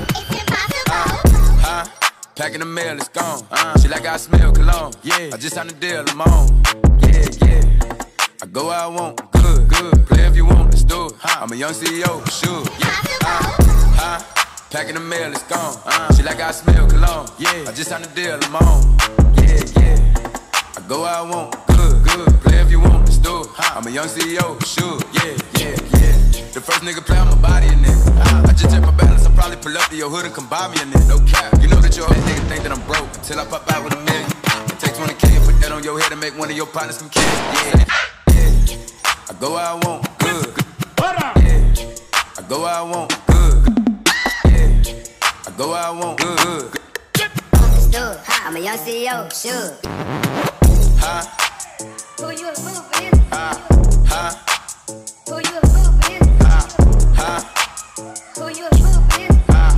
Packing the mail, it's gone. She like I smell cologne. Yeah, I just signed a deal, I'm on. Yeah, yeah. I go where I want, good, good. Play if you want, let's do it. I'm a young CEO, sure. Yeah. Packing the mail, it's gone. She like I smell cologne. Yeah, I just signed a deal, I'm on. Yeah, yeah. I go where I want, good, good. Play if you want, let's do it. I'm a young CEO, sure. Yeah, yeah, yeah. The first nigga play on my body in it. I just check my balance, I'll probably pull up to your hood and come buy me in it. No cap, you know that your old nigga think that I'm broke until I pop out with $1 million. It takes 20K and put that on your head and make one of your partners come kill. Yeah, yeah. I go where I want, good. Yeah. I go where I want, good. Yeah. I go where I want, good. I'm a young CEO, sure. Who you a moving? Who you a moving? Who you a moving?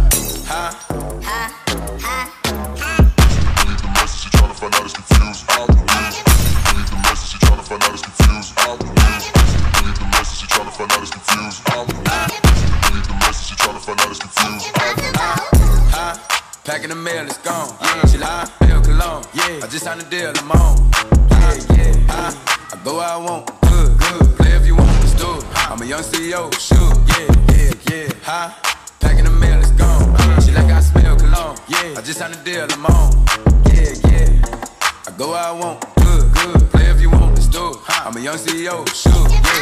Read the message, she tryna find out it's confused. Read the message, she tryna find out it's confused. Read the message, she tryna find out it's confused. Read the message, she tryna find out it's confused. Packing the mail, it's gone. She like I smell cologne. Yeah, I just signed a deal, I'm on. Yeah, yeah. I go where I want, good, good. Play if you want, let's do it. I'm a young CEO, sure. Yeah, yeah, yeah. Packing the mail, it's gone. She like I smell cologne. Yeah, I just signed a deal, I'm on. Yeah, yeah. I go where I want, good, good. Play if you want, let's do it. I'm a young CEO, sure. Yeah,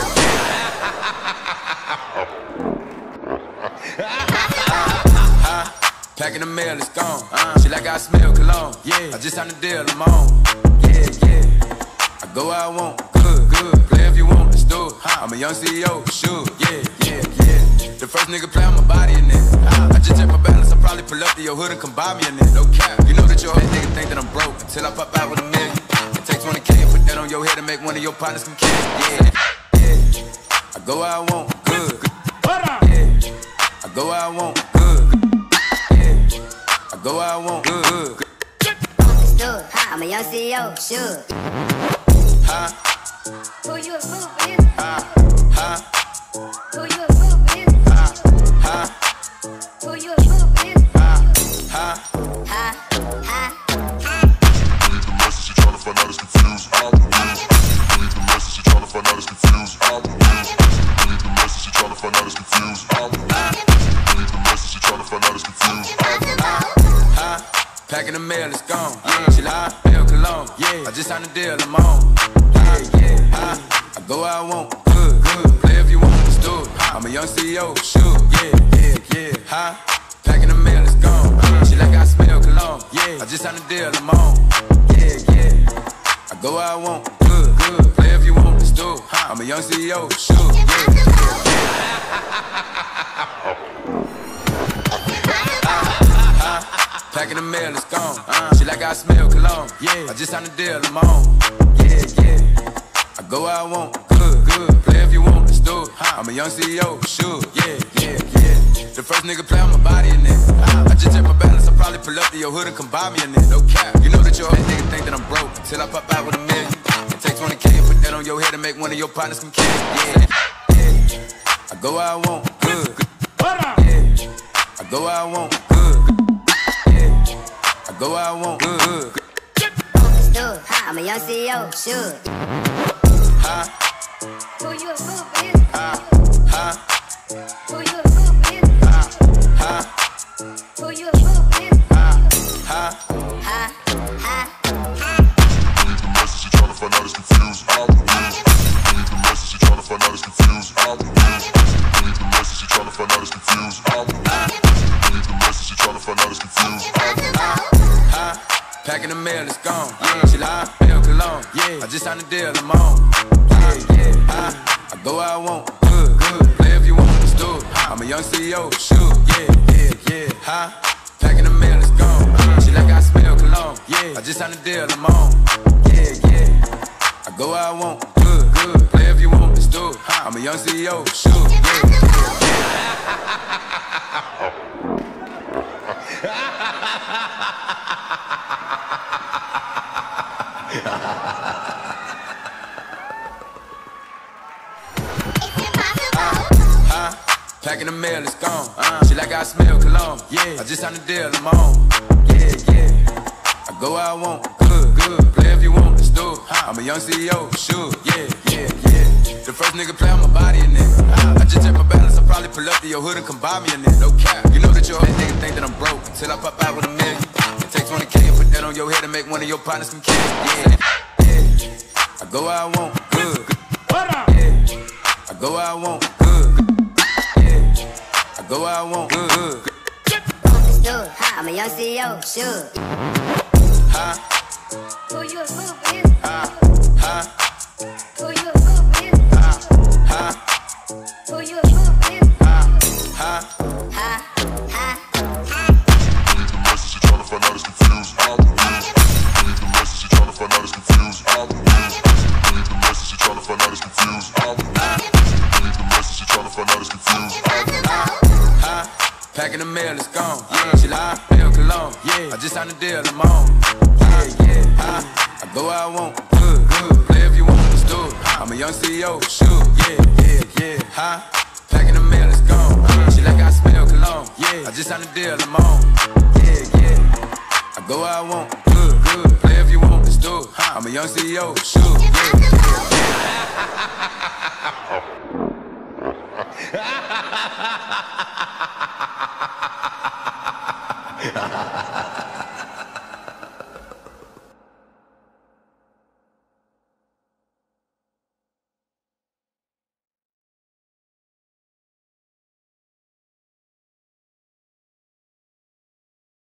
yeah. Packing the mail, it's gone. She like I smell cologne. Yeah, I just signed a deal, I'm on. Yeah, yeah. I go where I want, good, good. Play if you want, let's do it. I'm a young CEO, sure. Yeah, yeah, yeah. The first nigga play on my body in it. I just check my balance, I'll probably pull up to your hood and come buy me in it. No cap, you know that your old nigga think that I'm broke until I pop out with $1 million. It takes 20K and put that on your head and make one of your partners come kill. Yeah, yeah. I go where I want, good. Yeah. I go where I want, good. I go where I want, good. I'm a young CEO, sure. Who you a moving? Who you a moving? Who you a moving? Read the message, she tryna find out it's confused. Read the message, she tryna find out it's confused. Read the message, she tryna find out it's confused. Read the message, she tryna find out it's confused. Packing the mail, it's gone. She like I smell cologne. Yeah, I just signed a deal, I'm on. Yeah, yeah. I go where I want, good, good. Play if you want, let's do it. I'm a young CEO, sure. Yeah, yeah, yeah. Packing the mail, it's gone. She like I smell cologne. Yeah, I just signed a deal, I'm on. Yeah, yeah. I go where I want, good, good. Play if you want, let's do it. I'm a young CEO, sure. Yeah, Packing the mail, it's gone. She like I smell cologne. Yeah, I just signed a deal, I'm on. Yeah, yeah. I go where I want, good, good. Play if you want, let's do it. I'm a young CEO, sure. Yeah, yeah, yeah. The first nigga play on my body in it. I just check my balance, I'll probably pull up to your hood and come buy me in it. No cap, you know that your old nigga think that I'm broke until I pop out with $1 million. It takes 20K and put that on your head and make one of your partners come kill. Yeah, yeah. I go where I want, good. Yeah. I go where I want, good. I go where I want, good. I'm a young CEO, sure. Who you a moving? Who you a moving? Who you a moving? Read the message, she tryna find out it's confused. Read the message, she tryna find out it's confused. Read the message, she tryna find out it's confused. Read the message, she tryna find out it's confused. Packing the mail, it's gone. She like I smell cologne. Yeah, I just signed a deal, I'm on. Yeah, yeah. I go where I want, good, good. Play if you want, let's do it. I'm a young CEO, sure. Yeah, yeah, yeah. Packing the mail, it's gone. She like I smell cologne. Yeah, I just signed a deal, I'm on. Yeah, yeah. I go where I want, good, good. Play if you want, let's do it. I'm a young CEO, sure. Yeah, Packing the mail, it's gone. She like I I smell cologne. Yeah, I just signed a deal, I'm on. Yeah, yeah. I go where I want, good. Play if you want, let's do it. I'm a young CEO, Suge. Yeah. The first nigga play on my body a nigga. I just check my balance, I probably pull up to your hood and come buy me a nigga. No cap. You know that your whole nigga think that I'm broke until I pop out with $1 million. It takes 20K and put that on your head and make one of your partners come kill. Yeah. I go where I want, good. Yeah. I go where I want, good. Yeah. I go where I want, good. I'm a young CEO, Suge. Who you a fool is? Who you a fool is? Who you a fool is? Read the message, you're trying to find out it's confused. Read the message, you're trying to find out it's confused. Read the message, you're trying to find out it's confused. Read the message, you're trying to find out it's confused. Packing the mail, it's gone. She like I smell cologne. I just signed a deal, I'm on. I go where I want, good. Play if you want, let's do it. I'm a young CEO, Suge. Yeah. Packing the mail, it's gone. She like I smell cologne. I just signed a deal, I'm on. Yeah. I go where I want, good. Play if you want, let's do it. I'm a young CEO, Suge.